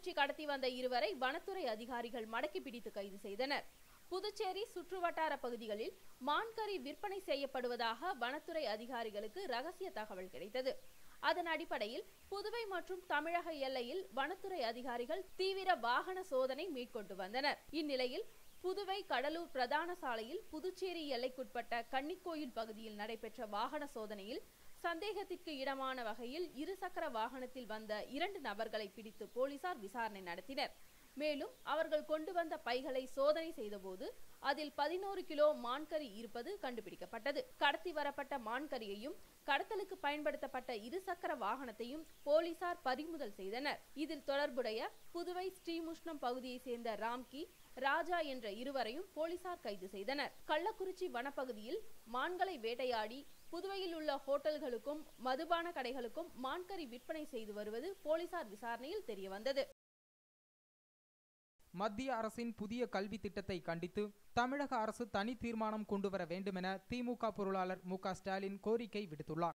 கள்ளக்குறிச்சி கடத்தி வந்த இருவரை வனத்துறை அதிகாரிகள் மடக்கி பிடித்து கைது செய்தனர். புதுச்சேரி சுற்றுவட்டார பகுதிகளில் மான்கறி விற்பனை செய்யப்படுவதாக வனத்துறை அதிகாரிகளுக்கு ரகசிய தகவல் கிடைத்தது. அதன் அடிப்படையில் புதுவை மற்றும் தமிழக எல்லையில் வனத்துறை அதிகாரிகள் தீவிர வாகன சோதனை மேற்கொண்டு வந்தனர். இந்நிலையில் புதுவை கடலூர் பிரதான சாலையில் புதுச்சேரி எல்லைக்குட்பட்ட கன்னிக்கோயில் பகுதியில் நடைபெற்ற வாகன சோதனையில் சந்தேகத்திற்கு இடமான வகையில் இருசக்கர வாகனத்தில் வந்த 2 நபர்களை பிடித்து போலீசார் விசாரணை நடத்தினர். மேலும் அவர்கள் கொண்டு வந்த பைகளை சோதனை செய்தபோது அதில் 11 கிலோ மான்கறி இருப்பது கண்டுபிடிக்கப்பட்டது. கடத்தி வரப்பட்ட மான்கறியையும் கடத்தலுக்கு பயன்படுத்தப்பட்ட இருசக்கர வாகனத்தையும் போலீசார் பறிமுதல் செய்தனர். இதில் தொடர்புடைய புதுவை ஸ்ரீமுஷ்ணம் பகுதியை சேர்ந்த ராம்கி, ராஜா என்ற இருவரையும் போலீசார் கைது செய்தனர். கள்ளக்குறிச்சி வனப்பகுதியில் மான்களை வேட்டையாடி புதுவையில் உள்ள ஹோட்டல்களுக்கும் மதுபான கடைகளுக்கும் மான்கறி விற்பனை செய்து வருவது போலீசார் விசாரணையில் தெரியவந்தது. மத்திய அரசின் புதிய கல்வி திட்டத்தை கண்டித்து தமிழக அரசு தனி தீர்மானம் கொண்டுவர வேண்டுமென திமுக பொருளாளர் மு.க. ஸ்டாலின் கோரிக்கை விடுத்துள்ளார்.